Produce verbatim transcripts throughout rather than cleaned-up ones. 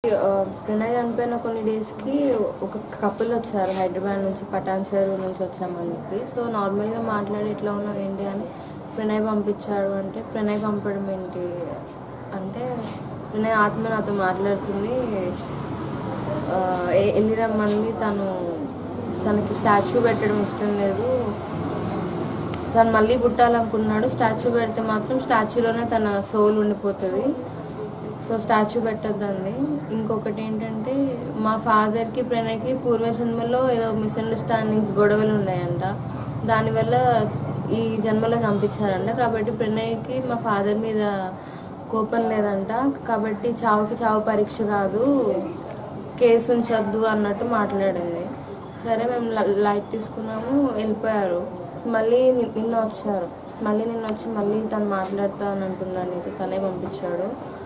ప్రణయ్ చనిపోయిన కొన్ని డేస్కి ఒక కపుల్ వచ్చారు హైదరాబాద్ నుంచి, పటాన్ చెరు నుంచి వచ్చామని చెప్పి. సో నార్మల్గా మాట్లాడి ఇట్లా ఉన్నావు ఏంటి అని ప్రణయ్ పంపించాడు అంటే, ప్రణయ్ పంపడం ఏంటి అంటే, ప్రణయ్ ఆత్మ నాతో మాట్లాడుతుంది, వెళ్ళి రమ్మంది, తను తనకి స్టాచ్యూ పెట్టడం ఇష్టం లేదు, తను మళ్ళీ పుట్టాలనుకున్నాడు, స్టాచ్యూ పెడితే మాత్రం స్టాచ్యూలోనే తన సోల్ ఉండిపోతుంది, సో స్టాచ్యూ పెట్టద్దండి. ఇంకొకటి ఏంటంటే, మా ఫాదర్కి ప్రణయ్కి పూర్వజన్మలో ఏదో మిస్అండర్స్టాండింగ్స్ గొడవలు ఉన్నాయంట, దానివల్ల ఈ జన్మలో చంపించారంట. కాబట్టి ప్రణయ్కి మా ఫాదర్ మీద కోపం లేదంట, కాబట్టి చావుకి చావు పరీక్ష కాదు, కేసు ఉంచొద్దు అన్నట్టు మాట్లాడింది. సరే మేము లైట్ తీసుకున్నాము, వెళ్ళిపోయారు. మళ్ళీ నిన్న వచ్చారు, మళ్ళీ నిన్న వచ్చి మళ్ళీ తను మాట్లాడుతా అని అంటున్నాను, నీకు తనే పంపించాడు,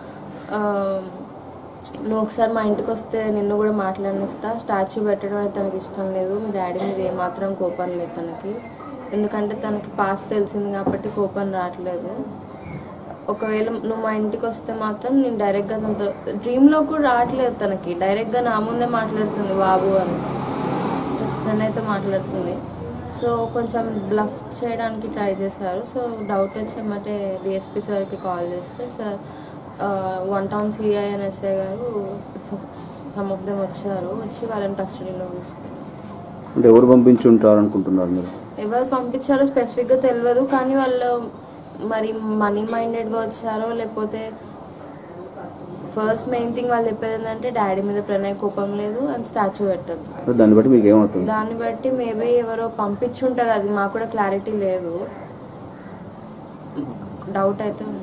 నువ్వు ఒకసారి మా ఇంటికి వస్తే నిన్ను కూడా మాట్లాడినిస్తా, స్టాచ్యూ పెట్టడం అయితే తనకి ఇష్టం లేదు, మీ డాడీ మీద ఏమాత్రం కోపం లేదు తనకి, ఎందుకంటే తనకి పాస్ తెలిసింది కాబట్టి కోపం రావట్లేదు, ఒకవేళ నువ్వు మా ఇంటికి వస్తే మాత్రం నేను డైరెక్ట్గా తనతో, డ్రీమ్లో కూడా రావట్లేదు తనకి, డైరెక్ట్గా నా ముందే మాట్లాడుతుంది బాబు అని నన్నైతే మాట్లాడుతుంది. సో కొంచెం బ్లఫ్ చేయడానికి ట్రై చేశారు. సో డౌట్ వచ్చి ఏమంటే డిఎస్పీ సార్కి కాల్ చేస్తే, సార్ వన్ టౌన్ సిఐ అని ఎస్ఐ గారు సమ్ ఆఫ్ దెమ్ వచ్చారు, వచ్చి వాళ్ళని కస్టడీలో తీసుకున్నారు. అంటే ఎవరు పంపించి ఉంటారు అనుకుంటున్నారు మీరు? ఎవరు పంపించారో స్పెసిఫిక్గా తెలియదు, కానీ వాళ్ళు మరి మనీ మైండెడ్గా వచ్చారో, లేకపోతే ఫస్ట్ మెయిన్ థింగ్ వాళ్ళు చెప్పేది ఏంటంటే డాడీ మీద ప్రణయ్ కోపం లేదు అండ్ స్టాచ్యూ పెట్టదు. దాన్ని బట్టి మీకు ఏమవుతుంది? దాన్ని బట్టి మేబీ ఎవరో పంపించుంటారు, అది మాకు కూడా క్లారిటీ లేదు, డౌట్ అయితే ఉంది.